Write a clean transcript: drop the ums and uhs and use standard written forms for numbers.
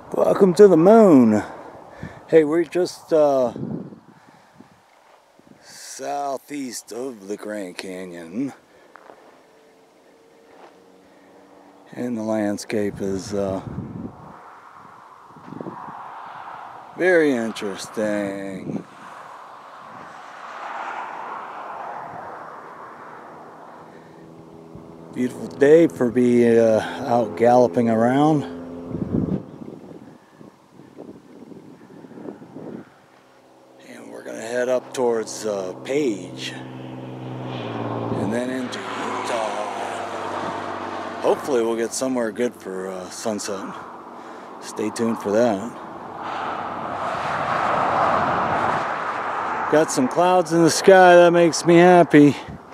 Welcome to the moon. Hey, we're just southeast of the Grand Canyon, and the landscape is very interesting. Beautiful day for be out galloping around. Head up towards Page and then into Utah. Hopefully we'll get somewhere good for sunset. Stay tuned for that. Got some clouds in the sky, that makes me happy.